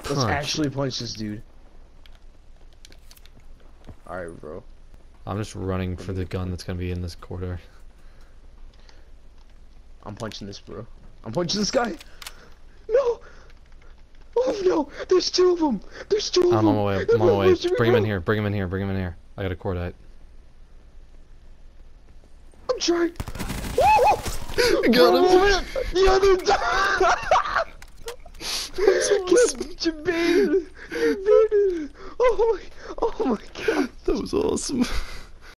Let's actually punch this dude. Alright, bro. I'm just running for the gun that's gonna be in this corridor. I'm punching this, bro. I'm punching this guy. No! Oh no! There's two of them! There's two of them! I'm on my way. I'm on my way. Bring him in here. Bring him in here. Bring him in here. I got a cordite. I'm trying. Got him. The other Jbaited. Jbaited. Oh my god. That was awesome.